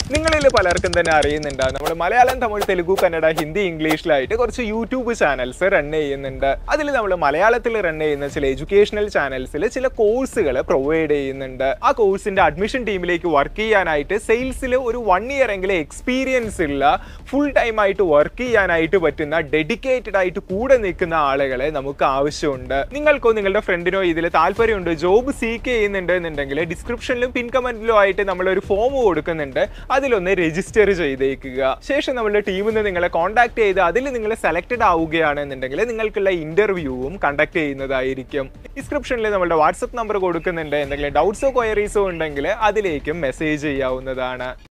നിങ്ങളിൽ പലർക്കും തന്നെ അറിയുന്നുണ്ട് നമ്മൾ മലയാളം, തമിഴ്, തെലുഗു, കന്നഡ, ഹിന്ദി, ഇംഗ്ലീഷിലായിട്ട് കുറച്ച് യൂട്യൂബ് ചാനൽസ് റൺ ചെയ്യുന്നുണ്ട്. അതിൽ നമ്മൾ മലയാളത്തിൽ റൺ ചെയ്യുന്ന ചില എഡ്യൂക്കേഷണൽ ചാനൽസിൽ ചില കോഴ്സുകൾ പ്രൊവൈഡ് ചെയ്യുന്നുണ്ട്. ആ കോഴ്സിന്റെ അഡ്മിഷൻ ടീമിലേക്ക് വർക്ക് ചെയ്യാനായിട്ട് സെയിൽസിൽ ഒരു 1 ഇയർ എങ്കിലും എക്സ്പീരിയൻസ് ഉള്ള, ഫുൾ ടൈം ആയിട്ട് വർക്ക് ചെയ്യാനായിട്ട് പറ്റുന്ന, ഡെഡിക്കേറ്റഡ് ആയിട്ട് കൂടെ നിൽക്കുന്ന ആളുകളെ നമുക്ക് ആവശ്യമുണ്ട്. നിങ്ങൾക്കോ നിങ്ങളുടെ ഫ്രണ്ടിനോ ഇതിൽ താല്പര്യമുണ്ട്, ജോബ് സീക്ക് ചെയ്യുന്നുണ്ട് എന്നുണ്ടെങ്കിൽ ഡിസ്ക്രിപ്ഷനിലും പിൻ കമന്റിലും ആയിട്ട് നമ്മളൊരു ഫോം കൊടുക്കുന്നുണ്ട്. അതിലൊന്ന് രജിസ്റ്റർ ചെയ്തേക്കുക. ശേഷം നമ്മളുടെ ടീമിൽ നിന്ന് നിങ്ങളെ കോൺടാക്ട് ചെയ്ത് അതിൽ നിങ്ങൾ സെലക്ടഡ് ആവുകയാണെന്നുണ്ടെങ്കിൽ നിങ്ങൾക്കുള്ള ഇന്റർവ്യൂവും കണ്ടക്ട് ചെയ്യുന്നതായിരിക്കും. ഡിസ്ക്രിപ്ഷനിൽ നമ്മളുടെ വാട്സപ്പ് നമ്പർ കൊടുക്കുന്നുണ്ട്. എന്തെങ്കിലും ഡൗട്ട്സോ ക്വയറീസോ ഉണ്ടെങ്കിൽ അതിലേക്കും മെസ്സേജ് ചെയ്യാവുന്നതാണ്.